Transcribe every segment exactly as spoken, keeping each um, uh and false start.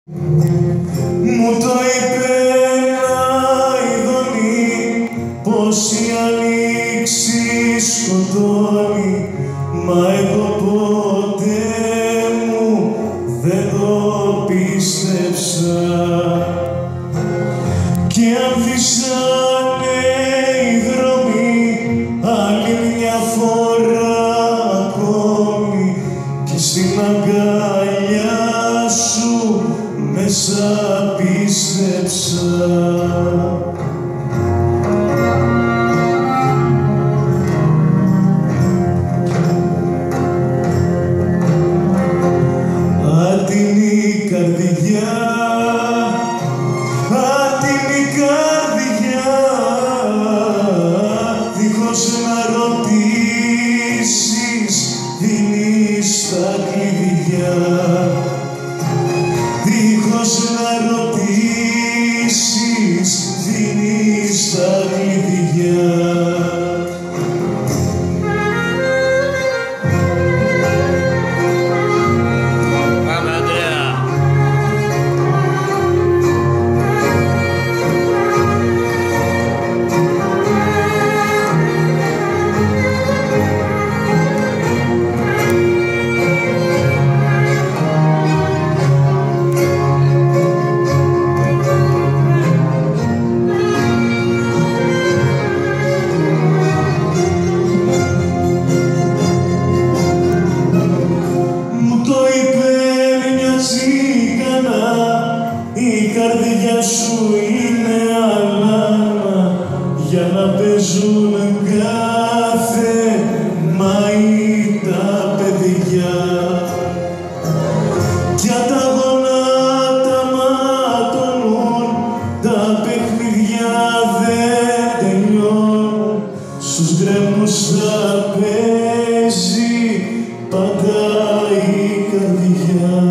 Μου το είπε ένα ειδονή πως η αλήξη σκοτώνει, μα εγώ ποτέ μου δεν το πίστεψα. Κι ανθίσανε οι δρόμοι άλλη μια φορά ακόμη και στην αγκαλιά σου μέσα πίστεψα. Άτιμη καρδιά, άτιμη καρδιά, δίχως να ρωτήσεις δίνεις τα κλειδιά, δίχως να ρωτήσεις δίνεις τα κλειδιά. Η καρδιά σου είναι αλάμα για να παίζουν κάθε μαΐ τα παιδιά. Κι αν τα γονάτα ματώνουν, τα παιχνιδιά δεν τελειώνουν, στους γκρέμους θα παίζει πάντα η καρδιά.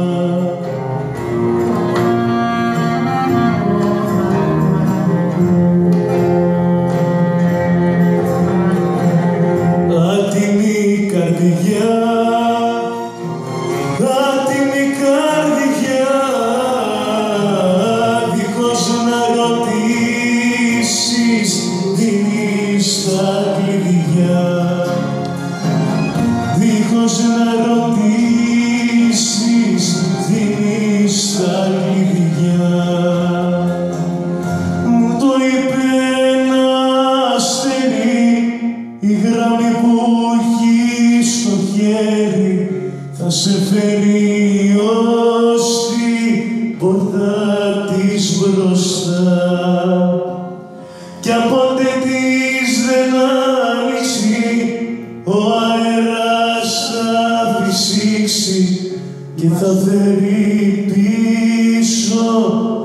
Άτιμη καρδιά, δίχως να ρωτήσεις δίνεις τα κλειδιά, δίχως να ρωτήσεις δίνεις τα κλειδιά. Μου το είπε ένα αστερί, η γραμμή που έχει στο χέρι θα σε φέρει ως την πόρτα της μπροστά. Κι αν ποτέ της δεν άνοιξει, ο αέρας θα φυσήξει και θα φέρει πίσω